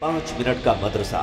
5 minute का मदरसा,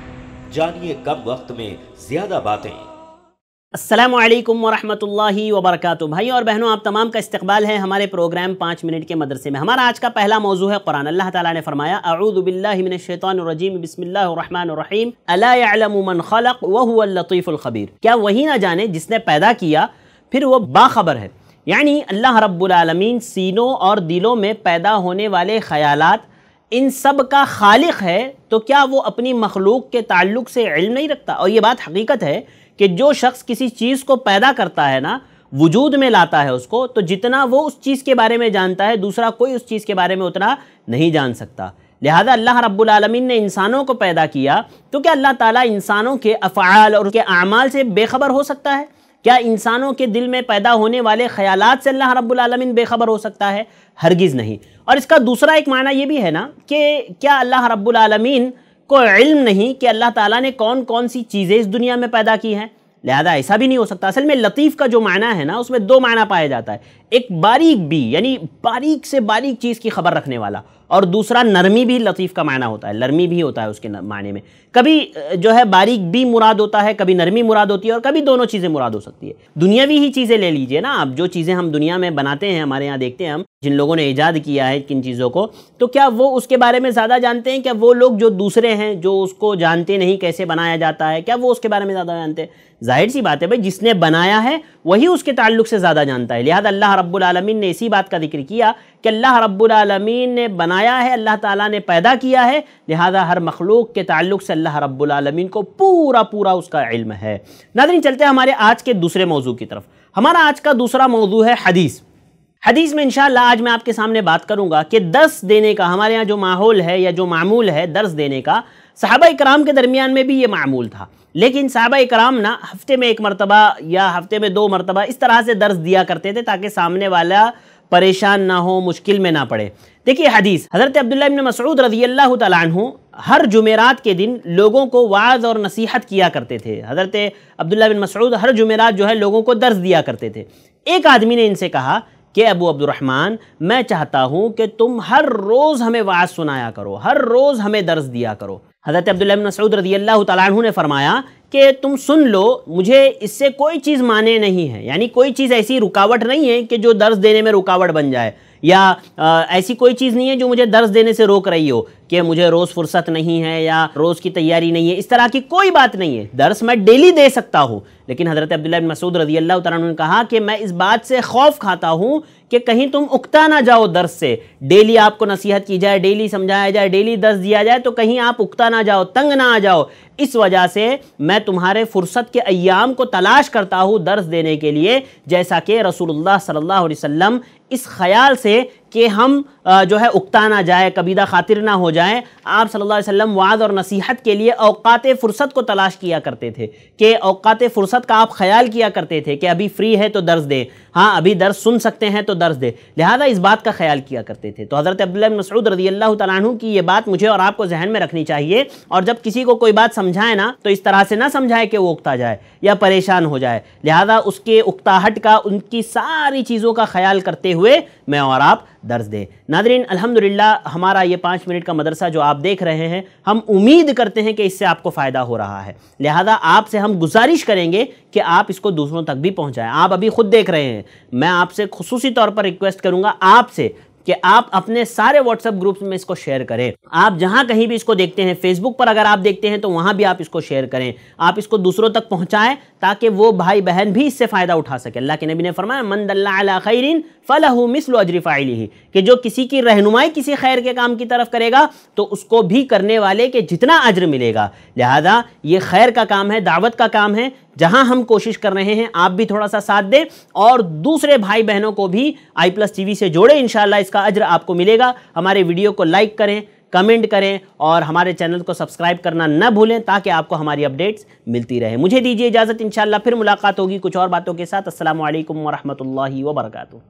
जानिए कम वक्त में ज्यादा बातें। अस्सलामु अलैकुम वरहमतुल्लाहि वबरकातुहू। भाई और बहनों, आप तमाम का इस्तकबाल है हमारे प्रोग्राम 5 मिनट के मदरसे में। हमारा आज का पहला मौजू है कुरान। अल्लाह ताला ने फरमाया, अऊज़ु बिल्लाहि मिनश शैतानिर रजीम, बिस्मिल्लाहिर रहमानिर रहीम, अला यअलमु मन खलक़ व हुवल लतीफ़ुल ख़बीर। क्या वही ना जाने जिसने पैदा किया फिर वो बाखबर है। यानी अल्लाह रब्बुल आलमीन सीनों और दिलों में पैदा होने वाले ख़यालात, इन सब का खालिक है, तो क्या वो अपनी मखलूक के ताल्लुक़ से इल्म नहीं रखता? और ये बात हकीकत है कि जो शख्स किसी चीज़ को पैदा करता है ना, वजूद में लाता है उसको, तो जितना वो उस चीज़ के बारे में जानता है, दूसरा कोई उस चीज़ के बारे में उतना नहीं जान सकता। लिहाजा अल्लाह रब्बुल आलमीन ने इंसानों को पैदा किया, तो क्या अल्लाह ताला इंसानों के अफ़आल और उनके आमाल से बेखबर हो सकता है? क्या इंसानों के दिल में पैदा होने वाले ख़यालात से अल्लाह रब्बुल आलमीन बेखबर हो सकता है? हरगिज़ नहीं। और इसका दूसरा एक माना ये भी है ना कि क्या अल्लाह रब्बुल आलमीन को इल्म नहीं कि अल्लाह ताला ने कौन कौन सी चीज़ें इस दुनिया में पैदा की हैं? लिहाजा ऐसा भी नहीं हो सकता। असल में लतीफ़ का जो माना है ना, उसमें दो माना पाया जाता है। एक बारीक भी, यानी बारीक से बारीक चीज़ की खबर रखने वाला, और दूसरा नरमी भी लतीफ़ का माना होता है, नरमी भी होता है उसके माने में। कभी जो है बारीक भी मुराद होता है, कभी नरमी मुराद होती है, और कभी दोनों चीज़ें मुराद हो सकती है। दुनियावी ही चीज़ें ले लीजिए ना आप, जो चीज़ें हम दुनिया में बनाते हैं, हमारे यहाँ देखते हैं हम, जिन लोगों ने ईजाद किया है किन चीज़ों को, तो क्या वो उसके बारे में ज़्यादा जानते हैं? क्या वो लोग जो दूसरे हैं, जो उसको जानते नहीं कैसे बनाया जाता है, क्या वो उसके बारे में ज़्यादा जानते हैं? जाहिर सी बात है भाई, जिसने बनाया है वही उसके ताल्लुक़ से ज़्यादा जानता है। लिहाजा अल्लाह रब्बुल आलमीन ने इसी बात का जिक्र किया कि अल्लाह रब्बुल आलमीन ने बनाया है, अल्लाह ताला ने पैदा किया है, लिहाजा हर मखलूक के ताल्लुक़ से अल्लाह रब्बुल आलमीन को पूरा पूरा उसका इल्म है। नाज़रीन, चलते हैं हमारे आज के दूसरे मौजू की तरफ। हमारा आज का दूसरा मौजू है हदीस। हदीस में इंशाअल्लाह आज मैं आपके सामने बात करूंगा कि दर्स देने का हमारे यहाँ जो माहौल है या जो मामूल है दर्स देने का, सहाबा इकराम के दरमियान में भी ये मामूल था। लेकिन सहाबा इकराम ना हफ्ते में 1 मरतबा या हफ्ते में 2 मरतबा इस तरह से दर्स दिया करते थे ताकि सामने वाला परेशान ना हो, मुश्किल में ना पड़े। देखिए हदीस, हज़रत अब्दुल्लाह इब्न मसऊद रज़ियल्लाहु तआला अन्हु हर जुमेरात के दिन लोगों को वाज़ और नसीहत किया करते थे। हज़रत अब्दुल्लाह बिन मसऊद हर जुमेरात जो है लोगों को दर्स दिया करते थे। एक आदमी ने इनसे कहा कि अबू अब्दुर्रहमान, मैं चाहता हूँ कि तुम हर रोज़ हमें वाज़ सुनाया करो, हर रोज़ हमें दर्स दिया करो। हज़रत अब्दुल्लाह बिन मसऊद रज़ियल्लाहु तआला अन्हु ने फरमाया कि तुम सुन लो, मुझे इससे कोई चीज़ माने नहीं है, यानी कोई चीज़ ऐसी रुकावट नहीं है कि जो दर्स देने में रुकावट बन जाए, या ऐसी कोई चीज़ नहीं है जो मुझे दर्स देने से रोक रही हो कि मुझे रोज़ फुर्सत नहीं है या रोज़ की तैयारी नहीं है। इस तरह की कोई बात नहीं है, दर्स मैं डेली दे सकता हूँ। लेकिन हज़रत अब्दुल्लाह बिन मसऊद रज़ियल्लाहु तआला अन्हु ने कहा कि मैं इस बात से खौफ खाता हूँ कि कहीं तुम उकता ना जाओ दर्स से। डेली आपको नसीहत की जाए, डेली समझाया जाए, डेली दर्स दिया जाए, तो कहीं आप उकता ना जाओ, तंग ना आ जाओ। इस वजह से मैं तुम्हारे फुर्सत के अय्याम को तलाश करता हूँ दर्स देने के लिए, जैसा कि रसूलुल्लाह सल्लल्लाहु अलैहि वसल्लम इस ख्याल से कि हम जो है उकता ना जाए, कबीदा खातिर ना हो जाए, आप सल्लल्लाहु अलैहि वसल्लम वाज़ और नसीहत के लिए औक़ात फ़ुर्सत को तलाश किया करते थे कि औक़ात फ़ुर्सत का आप ख्याल किया करते थे कि अभी फ्री है तो दर्स दे, हाँ अभी दर्स सुन सकते हैं तो दर्स दे। लिहाजा इस बात का ख्याल किया करते थे। तो हज़रत अब्दुल्लाह बिन मसऊद रज़ियल्लाहु तआला अन्हु की ये बात मुझे और आपको जहन में रखनी चाहिए, और जब किसी को कोई बात समझाए ना तो इस तरह से ना समझाए कि वो उकता जाए या परेशान हो जाए। लिहाजा उसके उकताहट का, उनकी सारी चीज़ों का ख्याल करते हुए मैं और आप दर्स दें। नाज़रीन, अल्हम्दुलिल्लाह हमारा ये 5 मिनट का मदरसा जो आप देख रहे हैं, हम उम्मीद करते हैं कि इससे आपको फ़ायदा हो रहा है। लिहाजा आपसे हम गुजारिश करेंगे कि आप इसको दूसरों तक भी पहुंचाएं। आप अभी खुद देख रहे हैं, मैं आपसे खुसूसी तौर पर रिक्वेस्ट करूंगा आपसे कि आप अपने सारे व्हाट्सएप ग्रुप्स में इसको शेयर करें। आप जहां कहीं भी इसको देखते हैं, फेसबुक पर अगर आप देखते हैं तो वहां भी आप इसको शेयर करें, आप इसको दूसरों तक पहुंचाएं ताकि वो भाई बहन भी इससे फ़ायदा उठा सके। अल्लाह के नबी ने फरमाया, मन दल्ला अला खैरिन फलहु मिस्लु अजरि फाइलिही, कि जो किसी की रहनुमाई किसी खैर के काम की तरफ करेगा तो उसको भी करने वाले के जितना अज्र मिलेगा। लिहाजा ये खैर का काम है, दावत का काम है, जहां हम कोशिश कर रहे हैं आप भी थोड़ा सा साथ दें और दूसरे भाई बहनों को भी i+ TV से जोड़ें। इंशाअल्लाह इसका अज्र आपको मिलेगा। हमारे वीडियो को लाइक करें, कमेंट करें और हमारे चैनल को सब्सक्राइब करना न भूलें ताकि आपको हमारी अपडेट्स मिलती रहे। मुझे दीजिए इजाज़त, इंशाअल्लाह फिर मुलाकात होगी कुछ और बातों के साथ। अस्सलामु अलैकुम वरहमतुल्लाहि वबरकातुहू।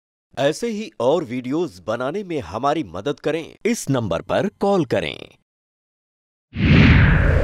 ऐसे ही और वीडियोस बनाने में हमारी मदद करें, इस नंबर पर कॉल करें।